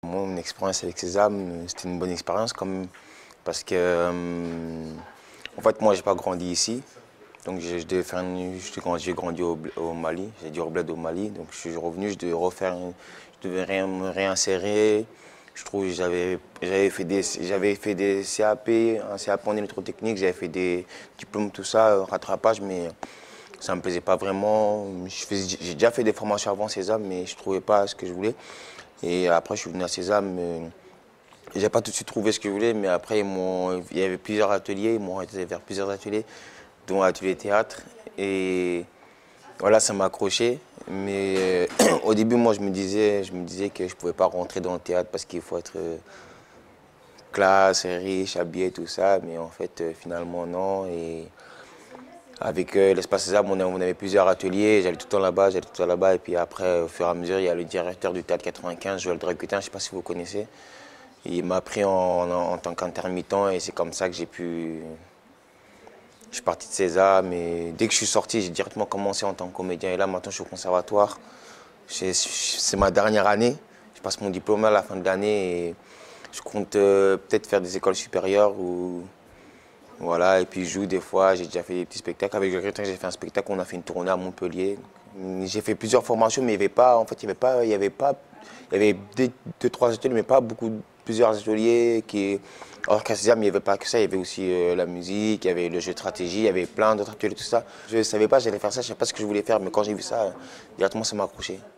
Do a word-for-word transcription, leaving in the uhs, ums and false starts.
Mon expérience avec Sésame, c'était une bonne expérience quand même. Parce que, euh, en fait, moi, j'ai pas grandi ici. Donc, je, je devais faire une, j'ai grandi, j'ai grandi au, au Mali, j'ai dit au bled au Mali. Donc, je suis revenu, je devais refaire, une- je devais ré- me réinsérer. Je trouve que j'avais j'avais fait des, j'avais fait des C A P, un C A P en électrotechnique, j'avais fait des diplômes, tout ça, euh, rattrapage, mais ça me plaisait pas vraiment. Je faisais- J'ai déjà fait des formations avant Sésame, mais je trouvais pas ce que je voulais. Et après, je suis venu à Sésame. euh, J'ai pas tout de suite trouvé ce que je voulais, mais après, ils m'ont- il y avait plusieurs ateliers, ils m'ont orienté vers plusieurs ateliers, dont l'atelier théâtre. Et voilà, ça m'a accroché. Mais euh, au début, moi, je me disais, je me disais que je pouvais pas rentrer dans le théâtre parce qu'il faut être euh, classe, riche, habillé, tout ça. Mais en fait, euh, finalement, non. Et avec euh, l'Espace Sésame, on, a- on avait plusieurs ateliers. J'allais tout le temps là-bas, j'allais tout le temps là-bas. Et puis après, au fur et à mesure, il y a le directeur du théâtre quatre-vingt-quinze, Joël Dragutin, je ne sais pas si vous connaissez. Il m'a pris en, en- en tant qu'intermittent et c'est comme ça que j'ai pu. Je suis parti de Sésame et dès que je suis sorti, j'ai directement commencé en tant que comédien. Et là, maintenant, je suis au conservatoire. C'est c'est ma dernière année. Je passe mon diplôme à la fin de l'année et je compte euh, peut-être faire des écoles supérieures ou voilà. Et puis je joue des fois. J'ai déjà fait des petits spectacles. Avec le Crétin, j'ai fait un spectacle. On a fait une tournée à Montpellier. J'ai fait plusieurs formations, mais il n'y avait pas. En fait, il y avait pas. Il y avait pas. Il y avait deux, deux, trois ateliers, mais pas beaucoup. Plusieurs ateliers qui. Alors qu'à Sésame, il n'y avait pas que ça. Il y avait aussi euh, la musique, il y avait le jeu de stratégie, il y avait plein d'autres ateliers, tout ça. Je ne savais pas, j'allais faire ça. Je ne savais pas ce que je voulais faire, mais quand j'ai vu ça, directement, ça m'a accroché.